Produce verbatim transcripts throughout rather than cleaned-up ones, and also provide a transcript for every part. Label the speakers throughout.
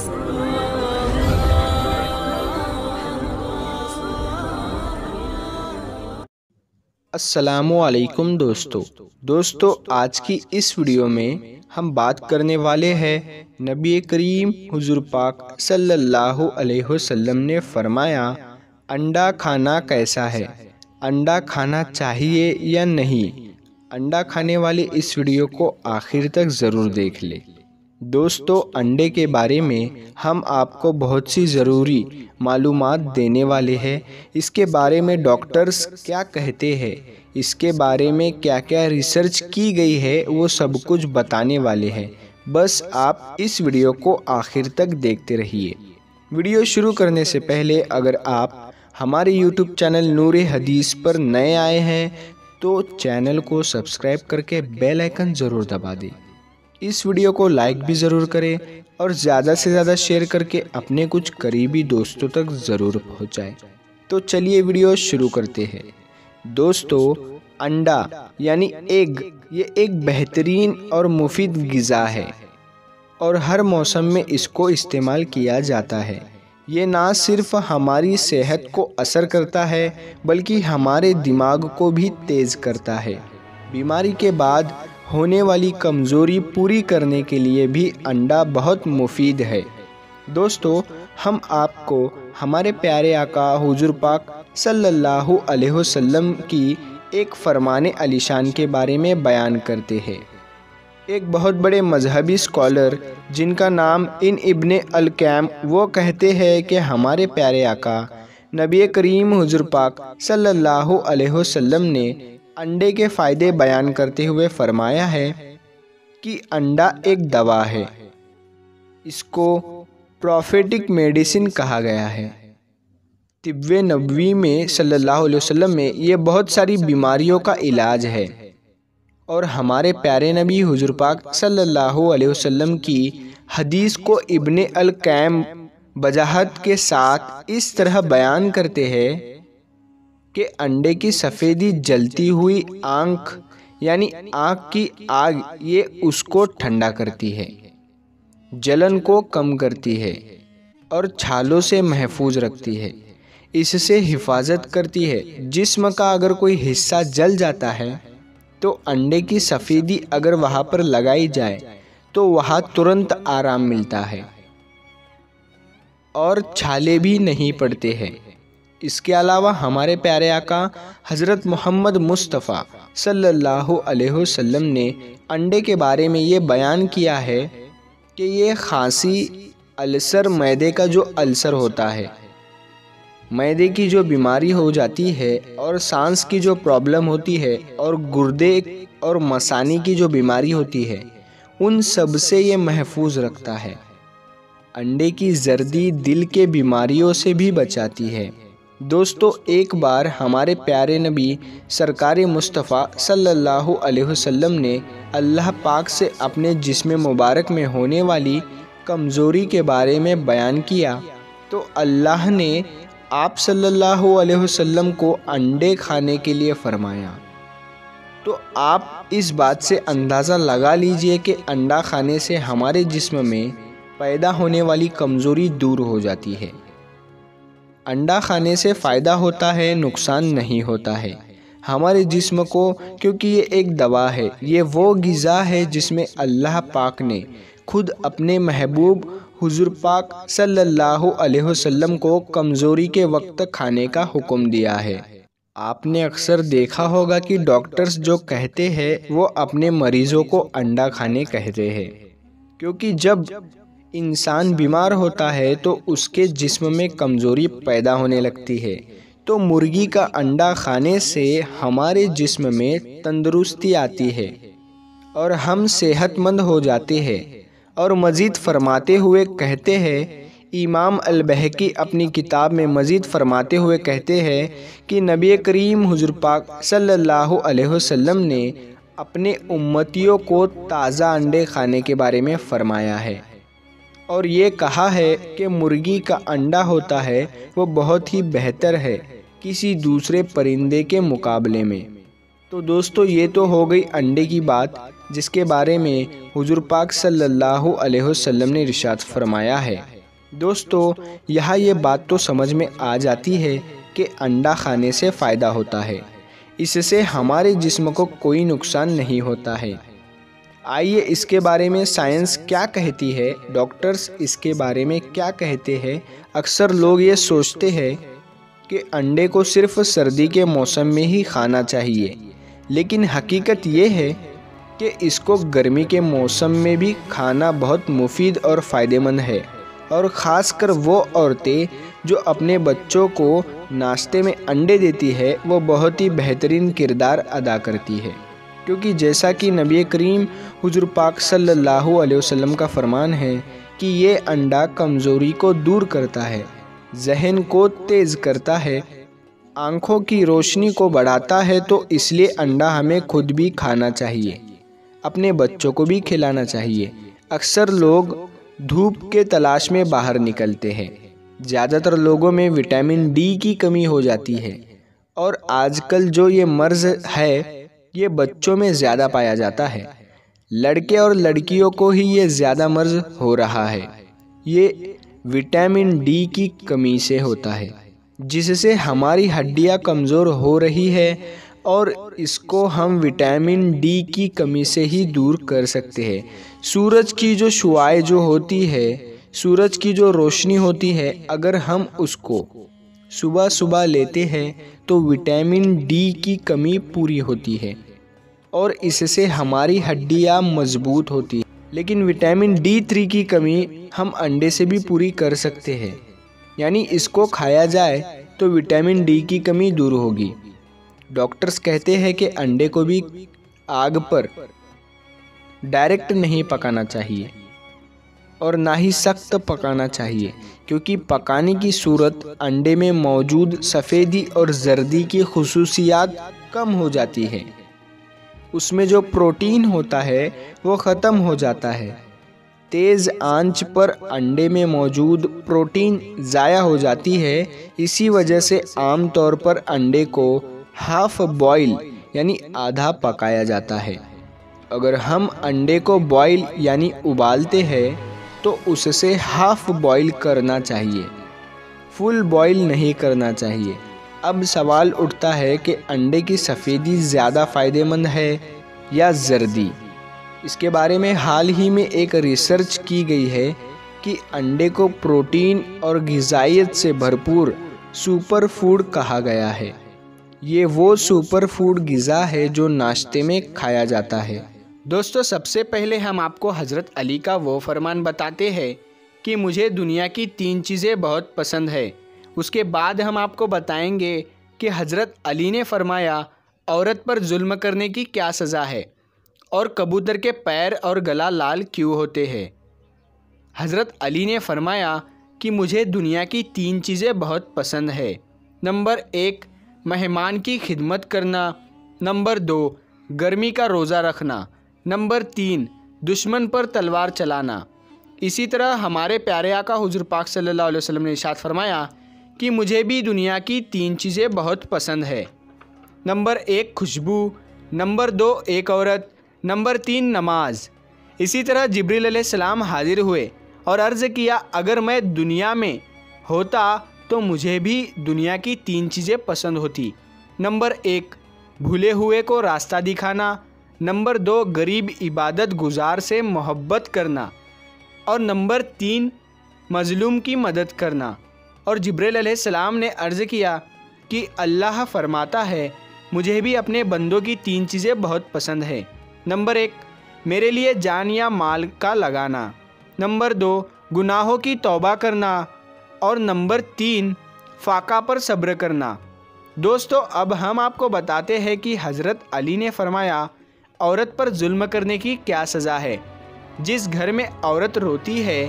Speaker 1: अस्सलामुअलैकुम दोस्तों दोस्तों आज की इस वीडियो में हम बात करने वाले हैं नबी करीम हुजूर पाक सल्लल्लाहु अलैहि वसल्लम ने फरमाया, अंडा खाना कैसा है, अंडा खाना चाहिए या नहीं। अंडा खाने वाले इस वीडियो को आखिर तक ज़रूर देख ले। दोस्तों अंडे के बारे में हम आपको बहुत सी ज़रूरी मालूमात देने वाले हैं। इसके बारे में डॉक्टर्स क्या कहते हैं, इसके बारे में क्या क्या रिसर्च की गई है, वो सब कुछ बताने वाले हैं। बस आप इस वीडियो को आखिर तक देखते रहिए। वीडियो शुरू करने से पहले अगर आप हमारे यूट्यूब चैनल नूरे हदीस पर नए आए हैं तो चैनल को सब्सक्राइब करके बेल आइकन ज़रूर दबा दें। इस वीडियो को लाइक भी ज़रूर करें और ज़्यादा से ज़्यादा शेयर करके अपने कुछ करीबी दोस्तों तक ज़रूर पहुंचाएं। तो चलिए वीडियो शुरू करते हैं। दोस्तों अंडा यानी एग ये एक बेहतरीन और मुफीद ग़िज़ा है और हर मौसम में इसको इस्तेमाल किया जाता है। ये ना सिर्फ हमारी सेहत को असर करता है बल्कि हमारे दिमाग को भी तेज़ करता है। बीमारी के बाद होने वाली कमज़ोरी पूरी करने के लिए भी अंडा बहुत मुफीद है। दोस्तों हम आपको हमारे प्यारे आका हुजूर पाक सल्लल्लाहु अलैहि वसल्लम की एक फरमाने अलीशान के बारे में बयान करते हैं। एक बहुत बड़े मजहबी स्कॉलर जिनका नाम इन इब्ने अल-कैम, वो कहते हैं कि हमारे प्यारे आका नबी करीम हुजूर पाक सल्लल्लाहु अलैहि वसल्लम ने अंडे के फ़ायदे बयान करते हुए फरमाया है कि अंडा एक दवा है। इसको प्रोफेटिक मेडिसिन कहा गया है। तिब्बे नबवी में सल्लल्लाहु अलैहि वसल्लम में ये बहुत सारी बीमारियों का इलाज है और हमारे प्यारे नबी हुजूर पाक सल्लल्लाहु अलैहि वसल्लम की हदीस को इब्ने अल-कैम वजाहत के साथ इस तरह बयान करते हैं कि अंडे की सफ़ेदी जलती हुई आँख यानी आँख की आग ये उसको ठंडा करती है, जलन को कम करती है और छालों से महफूज रखती है, इससे हिफाजत करती है। जिस्म का अगर कोई हिस्सा जल जाता है तो अंडे की सफ़ेदी अगर वहाँ पर लगाई जाए तो वहाँ तुरंत आराम मिलता है और छाले भी नहीं पड़ते हैं। इसके अलावा हमारे प्यारे आका हज़रत मोहम्मद मुस्तफ़ा सल्लल्लाहु अलैहि वसल्लम ने अंडे के बारे में ये बयान किया है कि ये खांसी, अल्सर, मैदे का जो अल्सर होता है, मैदे की जो बीमारी हो जाती है और सांस की जो प्रॉब्लम होती है और गुर्दे और मसानी की जो बीमारी होती है, उन सब से ये महफूज रखता है। अंडे की जर्दी दिल के बीमारियों से भी बचाती है। दोस्तों एक बार हमारे प्यारे नबी सरकार मुस्तफ़ा सल्लल्लाहु अलैहि वसल्लम ने अल्लाह पाक से अपने जिस्म मुबारक में होने वाली कमज़ोरी के बारे में बयान किया तो अल्लाह ने आप सल्लल्लाहु अलैहि वसल्लम को अंडे खाने के लिए फ़रमाया। तो आप इस बात से अंदाज़ा लगा लीजिए कि अंडा खाने से हमारे जिस्म में पैदा होने वाली कमज़ोरी दूर हो जाती है। अंडा खाने से फ़ायदा होता है, नुकसान नहीं होता है हमारे जिस्म को, क्योंकि ये एक दवा है। ये वो ग़िज़ा है जिसमें अल्लाह पाक ने खुद अपने महबूब हुजूर पाक सल्लल्लाहु अलैहि वसल्लम को कमज़ोरी के वक्त खाने का हुक्म दिया है। आपने अक्सर देखा होगा कि डॉक्टर्स जो कहते हैं वो अपने मरीज़ों को अंडा खाने कहते हैं, क्योंकि जब इंसान बीमार होता है तो उसके जिस्म में कमज़ोरी पैदा होने लगती है। तो मुर्गी का अंडा खाने से हमारे जिस्म में तंदुरुस्ती आती है और हम सेहतमंद हो जाते हैं। और मज़ीद फरमाते हुए कहते हैं, इमाम अल-बहकी अपनी किताब में मज़ीद फरमाते हुए कहते हैं कि नबी करीम हुजूर पाक सल्लल्लाहु अलैहि वसल्लम ने अपने उम्मतियों को ताज़ा अंडे खाने के बारे में फ़रमाया है और ये कहा है कि मुर्गी का अंडा होता है वो बहुत ही बेहतर है किसी दूसरे परिंदे के मुकाबले में। तो दोस्तों ये तो हो गई अंडे की बात। जिसके बारे में हुजूर पाक सल्लल्लाहु अलैहि वसल्लम ने इरशाद फरमाया है। दोस्तों, यहाँ ये बात तो समझ में आ जाती है कि अंडा खाने से फ़ायदा होता है, इससे हमारे जिस्म को कोई नुकसान नहीं होता है। आइए इसके बारे में साइंस क्या कहती है, डॉक्टर्स इसके बारे में क्या कहते हैं। अक्सर लोग ये सोचते हैं कि अंडे को सिर्फ सर्दी के मौसम में ही खाना चाहिए, लेकिन हकीकत ये है कि इसको गर्मी के मौसम में भी खाना बहुत मुफीद और फ़ायदेमंद है। और ख़ासकर वो औरतें जो अपने बच्चों को नाश्ते में अंडे देती है, वो बहुत ही बेहतरीन किरदार अदा करती है, क्योंकि जैसा कि नबी करीम हुजूर पाक सल्लल्लाहु अलैहि वसल्लम का फरमान है कि ये अंडा कमज़ोरी को दूर करता है, जहन को तेज़ करता है, आँखों की रोशनी को बढ़ाता है। तो इसलिए अंडा हमें खुद भी खाना चाहिए, अपने बच्चों को भी खिलाना चाहिए। अक्सर लोग धूप के तलाश में बाहर निकलते हैं। ज़्यादातर लोगों में विटामिन डी की कमी हो जाती है, और आजकल जो ये मर्ज़ है ये बच्चों में ज़्यादा पाया जाता है। लड़के और लड़कियों को ही ये ज़्यादा मर्ज़ हो रहा है। ये विटामिन डी की कमी से होता है, जिससे हमारी हड्डियां कमज़ोर हो रही है, और इसको हम विटामिन डी की कमी से ही दूर कर सकते हैं। सूरज की जो शुआएं जो होती है, सूरज की जो रोशनी होती है, अगर हम उसको सुबह सुबह लेते हैं तो विटामिन डी की कमी पूरी होती है, और इससे हमारी हड्डियां मजबूत होती हैं। लेकिन विटामिन डी थ्री की कमी हम अंडे से भी पूरी कर सकते हैं, यानी इसको खाया जाए तो विटामिन डी की कमी दूर होगी। डॉक्टर्स कहते हैं कि अंडे को भी आग पर डायरेक्ट नहीं पकाना चाहिए और ना ही सख्त पकाना चाहिए, क्योंकि पकाने की सूरत अंडे में मौजूद सफ़ेदी और जर्दी की खुसूसियात कम हो जाती है। उसमें जो प्रोटीन होता है वो ख़त्म हो जाता है। तेज़ आंच पर अंडे में मौजूद प्रोटीन ज़ाया हो जाती है। इसी वजह से आम तौर पर अंडे को हाफ बॉयल यानी आधा पकाया जाता है। अगर हम अंडे को बॉयल यानी उबालते हैं तो उससे हाफ बॉयल करना चाहिए, फुल बॉयल नहीं करना चाहिए। अब सवाल उठता है कि अंडे की सफ़ेदी ज़्यादा फ़ायदेमंद है या जर्दी। इसके बारे में हाल ही में एक रिसर्च की गई है कि अंडे को प्रोटीन और ग़िज़ाइयत से भरपूर सुपर फूड कहा गया है। ये वो सुपर फूड ग़िज़ा है जो नाश्ते में खाया जाता है। दोस्तों, सबसे पहले हम आपको हज़रत अली का वो फरमान बताते हैं कि मुझे दुनिया की तीन चीज़ें बहुत पसंद है। उसके बाद हम आपको बताएंगे कि हज़रत अली ने फरमाया औरत पर जुल्म करने की क्या सज़ा है, और कबूतर के पैर और गला लाल क्यों होते हैं। हज़रत अली ने फरमाया कि मुझे दुनिया की तीन चीज़ें बहुत पसंद है। नंबर एक, मेहमान की खिदमत करना। नंबर दो, गर्मी का रोज़ा रखना। नंबर तीन, दुश्मन पर तलवार चलाना। इसी तरह हमारे प्यारे आका हुजूर पाक सल्लल्लाहु अलैहि वसल्लम ने इरशाद फरमाया कि मुझे भी दुनिया की तीन चीज़ें बहुत पसंद है। नंबर एक, खुशबू। नंबर दो, एक औरत। नंबर तीन, नमाज। इसी तरह जिब्रील अलैहिस्सलाम हाजिर हुए और अर्ज़ किया, अगर मैं दुनिया में होता तो मुझे भी दुनिया की तीन चीज़ें पसंद होती। नंबर एक, भूले हुए को रास्ता दिखाना। नंबर दो, गरीब इबादत गुजार से मोहब्बत करना। और नंबर तीन, मज़लूम की मदद करना। और जिब्रील अलैहिस्सलाम ने अर्ज़ किया कि अल्लाह फरमाता है, मुझे भी अपने बंदों की तीन चीज़ें बहुत पसंद है। नंबर एक, मेरे लिए जान या माल का लगाना। नंबर दो, गुनाहों की तौबा करना। और नंबर तीन, फाका पर सब्र करना। दोस्तों, अब हम आपको बताते हैं कि हज़रत अली ने फरमाया औरत पर जुल्म करने की क्या सज़ा है। जिस घर में औरत रोती है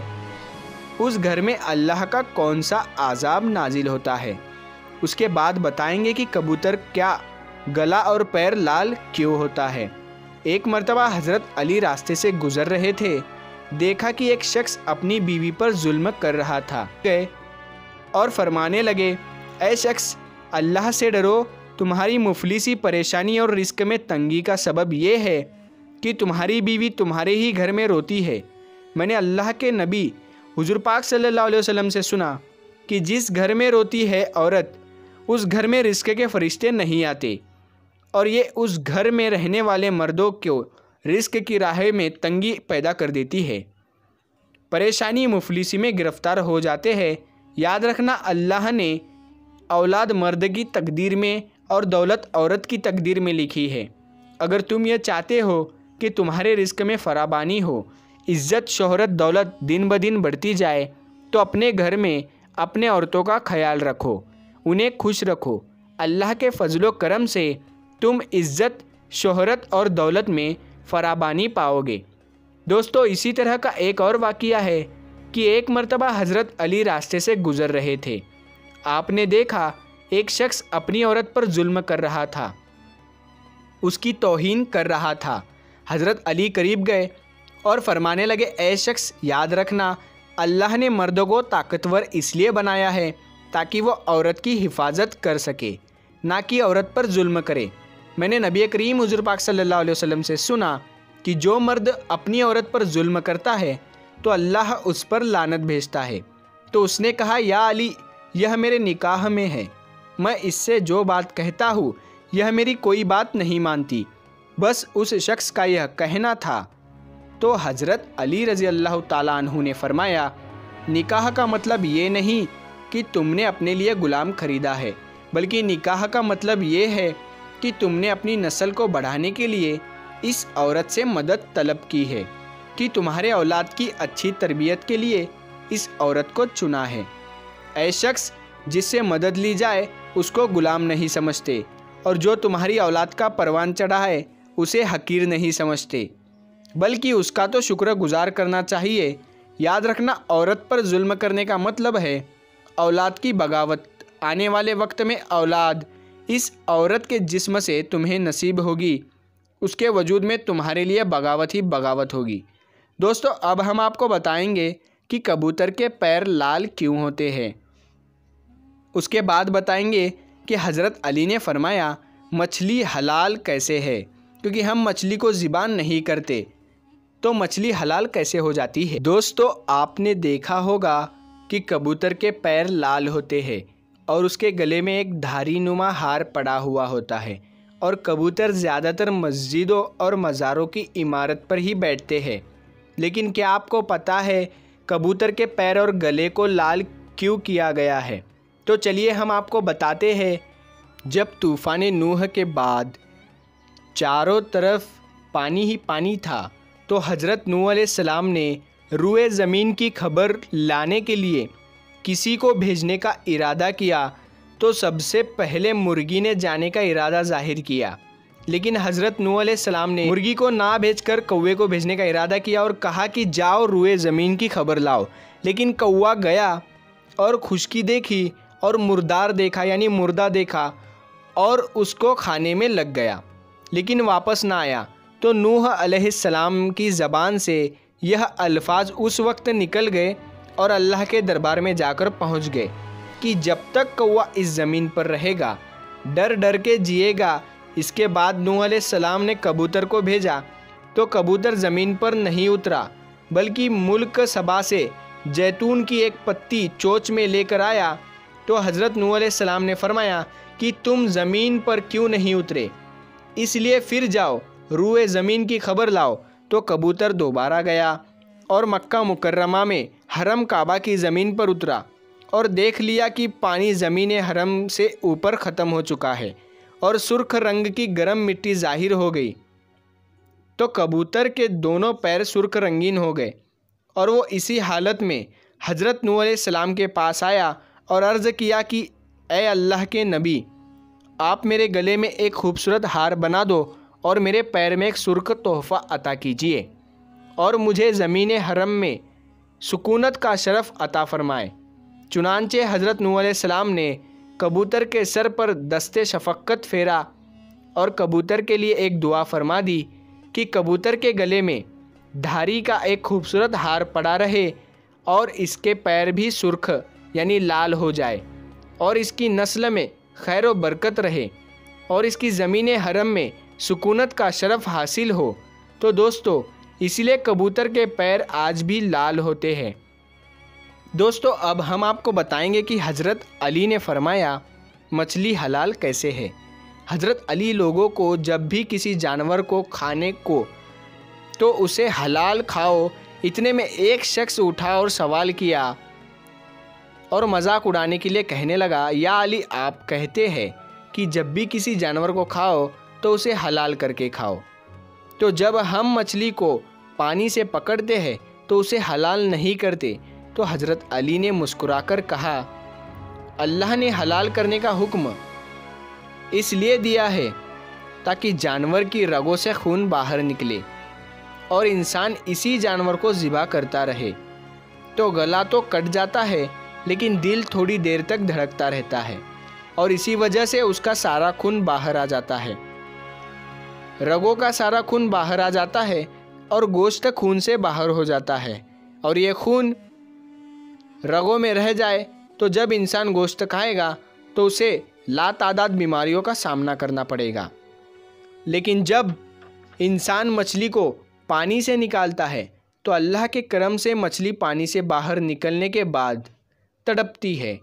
Speaker 1: उस घर में अल्लाह का कौन सा आज़ाब नाजिल होता है। उसके बाद बताएंगे कि कबूतर क्या गला और पैर लाल क्यों होता है। एक मर्तबा हज़रत अली रास्ते से गुज़र रहे थे, देखा कि एक शख्स अपनी बीवी पर जुल्म कर रहा था। गए और फरमाने लगे, ऐ शख्स, अल्लाह से डरो, तुम्हारी मुफलिसी, परेशानी और रिस्क में तंगी का सबब ये है कि तुम्हारी बीवी तुम्हारे ही घर में रोती है। मैंने अल्लाह के नबी हुजूर पाक सल्लल्लाहु अलैहि वसल्लम से सुना कि जिस घर में रोती है औरत, उस घर में रिस्क के फरिश्ते नहीं आते, और ये उस घर में रहने वाले मर्दों को रिस्क की राह में तंगी पैदा कर देती है, परेशानी मुफलिसी में गिरफ्तार हो जाते हैं। याद रखना, अल्लाह ने औलाद मर्द की तकदीर में और दौलत औरत की तकदीर में लिखी है। अगर तुम ये चाहते हो कि तुम्हारे रिस्क में फराबानी हो, इज़्ज़त शोहरत दौलत दिन ब दिन बढ़ती जाए, तो अपने घर में अपने औरतों का ख्याल रखो, उन्हें खुश रखो। अल्लाह के फजलो करम से तुम इज़्ज़त शोहरत और दौलत में फराबानी पाओगे। दोस्तों, इसी तरह का एक और वाक़या है कि एक मर्तबा हज़रत अली रास्ते से गुज़र रहे थे। आपने देखा एक शख्स अपनी औरत पर जुल्म कर रहा था, उसकी तौहीन कर रहा था। हज़रत अली करीब गए और फरमाने लगे, ऐ शख्स, याद रखना, अल्लाह ने मर्दों को ताकतवर इसलिए बनाया है ताकि वो औरत की हिफाजत कर सके, ना कि औरत पर जुल्म करे। मैंने नबी करीम हुज़ूर पाक सल्लल्लाहु अलैहि वसल्लम से सुना कि जो मर्द अपनी औरत पर जुल्म करता है तो अल्लाह उस पर लानत भेजता है। तो उसने कहा, या अली, यह मेरे निकाह में है, मैं इससे जो बात कहता हूँ यह मेरी कोई बात नहीं मानती, बस उस शख्स का यह कहना था। तो हज़रत अली रज़ी अल्लाह ताला अन्हु ने फरमाया, निकाह का मतलब ये नहीं कि तुमने अपने लिए ग़ुलाम ख़रीदा है, बल्कि निकाह का मतलब ये है कि तुमने अपनी नस्ल को बढ़ाने के लिए इस औरत से मदद तलब की है, कि तुम्हारे औलाद की अच्छी तरबियत के लिए इस औरत को चुना है। ऐ शख्स, जिससे मदद ली जाए उसको ग़ुलाम नहीं समझते, और जो तुम्हारी औलाद का परवान चढ़ा है उसे हकीर नहीं समझते, बल्कि उसका तो शुक्रगुजार करना चाहिए। याद रखना, औरत पर जुल्म करने का मतलब है औलाद की बगावत। आने वाले वक्त में औलाद इस औरत के जिस्म से तुम्हें नसीब होगी, उसके वजूद में तुम्हारे लिए बगावत ही बगावत होगी। दोस्तों, अब हम आपको बताएंगे कि कबूतर के पैर लाल क्यों होते हैं। उसके बाद बताएंगे कि हज़रत अली ने फरमाया, मछली हलाल कैसे है, क्योंकि हम मछली को ज़िबान नहीं करते, तो मछली हलाल कैसे हो जाती है। दोस्तों, आपने देखा होगा कि कबूतर के पैर लाल होते हैं और उसके गले में एक धारी नुमा हार पड़ा हुआ होता है, और कबूतर ज़्यादातर मस्जिदों और मज़ारों की इमारत पर ही बैठते हैं। लेकिन क्या आपको पता है कबूतर के पैर और गले को लाल क्यों किया गया है? तो चलिए हम आपको बताते हैं। जब तूफ़ान नूह के बाद चारों तरफ पानी ही पानी था, तो हज़रत नूह अलैहिस्सलाम ने रूए ज़मीन की खबर लाने के लिए किसी को भेजने का इरादा किया। तो सबसे पहले मुर्गी ने जाने का इरादा जाहिर किया, लेकिन हज़रत नूह अलैहिस्सलाम ने मुर्गी को ना भेजकर कौवे को भेजने का इरादा किया और कहा कि जाओ रूए ज़मीन की खबर लाओ। लेकिन कौवा गया और खुशकी देखी और मुर्दार देखा, यानी मुर्दा देखा, और उसको खाने में लग गया, लेकिन वापस ना आया। तो नूह अलैहिस्सलाम की ज़बान से यह अल्फाज उस वक्त निकल गए और अल्लाह के दरबार में जाकर पहुंच गए कि जब तक कौवा इस ज़मीन पर रहेगा डर डर के जिएगा। इसके बाद नूह अलैहिस्सलाम ने कबूतर को भेजा, तो कबूतर ज़मीन पर नहीं उतरा, बल्कि मुल्क सबा से जैतून की एक पत्ती चोंच में लेकर आया। तो हज़रत नूह अलैहिस्सलाम ने फरमाया कि तुम ज़मीन पर क्यों नहीं उतरे, इसलिए फिर जाओ रूए ज़मीन की खबर लाओ। तो कबूतर दोबारा गया और मक्का मुकर्रमा में हरम काबा की ज़मीन पर उतरा और देख लिया कि पानी ज़मीन हरम से ऊपर ख़त्म हो चुका है और सुर्ख रंग की गर्म मिट्टी ज़ाहिर हो गई। तो कबूतर के दोनों पैर सुर्ख रंगीन हो गए और वो इसी हालत में हज़रत नूह अलैहिस्सलाम के पास आया और अर्ज़ किया कि ए अल्लाह के नबी, आप मेरे गले में एक खूबसूरत हार बना दो और मेरे पैर में एक सुर्ख तोहफ़ा अता कीजिए और मुझे ज़मीन हरम में सुकूनत का शरफ़ अता फ़रमाए। चुनांचे हज़रत नूह अलैहिस्सलाम ने कबूतर के सर पर दस्ते शफ़क़त फेरा और कबूतर के लिए एक दुआ फरमा दी कि कबूतर के गले में धारी का एक खूबसूरत हार पड़ा रहे और इसके पैर भी सुर्ख यानी लाल हो जाए और इसकी नस्ल में खैर व बरकत रहे और इसकी ज़मीन हरम में सुकूनत का शरफ़ हासिल हो। तो दोस्तों इसलिए कबूतर के पैर आज भी लाल होते हैं। दोस्तों अब हम आपको बताएंगे कि हज़रत अली ने फरमाया मछली हलाल कैसे है। हज़रत अली लोगों को जब भी किसी जानवर को खाने को तो उसे हलाल खाओ, इतने में एक शख्स उठा और सवाल किया और मजाक उड़ाने के लिए कहने लगा, या अली आप कहते हैं कि जब भी किसी जानवर को खाओ तो उसे हलाल करके खाओ, तो जब हम मछली को पानी से पकड़ते हैं तो उसे हलाल नहीं करते। तो हज़रत अली ने मुस्कुराकर कहा, अल्लाह ने हलाल करने का हुक्म इसलिए दिया है ताकि जानवर की रगों से खून बाहर निकले और इंसान इसी जानवर को ज़िबा करता रहे तो गला तो कट जाता है लेकिन दिल थोड़ी देर तक धड़कता रहता है और इसी वजह से उसका सारा खून बाहर आ जाता है। रगों का सारा खून बाहर आ जाता है और गोश्त खून से बाहर हो जाता है और ये खून रगों में रह जाए तो जब इंसान गोश्त खाएगा तो उसे लातादाद बीमारियों का सामना करना पड़ेगा। लेकिन जब इंसान मछली को पानी से निकालता है तो अल्लाह के करम से मछली पानी से बाहर निकलने के बाद तड़पती है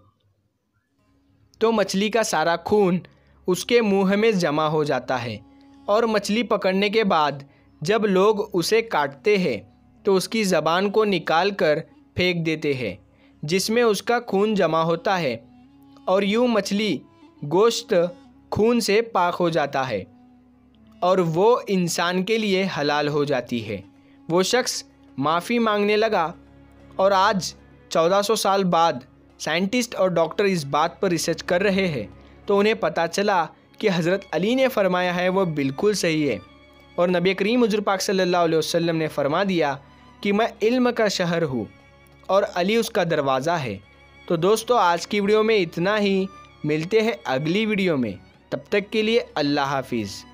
Speaker 1: तो मछली का सारा खून उसके मुंह में जमा हो जाता है और मछली पकड़ने के बाद जब लोग उसे काटते हैं तो उसकी ज़बान को निकाल कर फेंक देते हैं जिसमें उसका खून जमा होता है और यूँ मछली गोश्त खून से पाक हो जाता है और वो इंसान के लिए हलाल हो जाती है। वो शख्स माफ़ी मांगने लगा और आज चौदह सौ साल बाद साइंटिस्ट और डॉक्टर इस बात पर रिसर्च कर रहे हैं तो उन्हें पता चला कि हज़रत अली ने फरमाया है वो बिल्कुल सही है और नबी करीम हुज़ूर पाक सल्लल्लाहु अलैहि वसल्लम ने फरमा दिया कि मैं इल्म का शहर हूँ और अली उसका दरवाज़ा है। तो दोस्तों आज की वीडियो में इतना ही, मिलते हैं अगली वीडियो में, तब तक के लिए अल्लाह हाफिज़।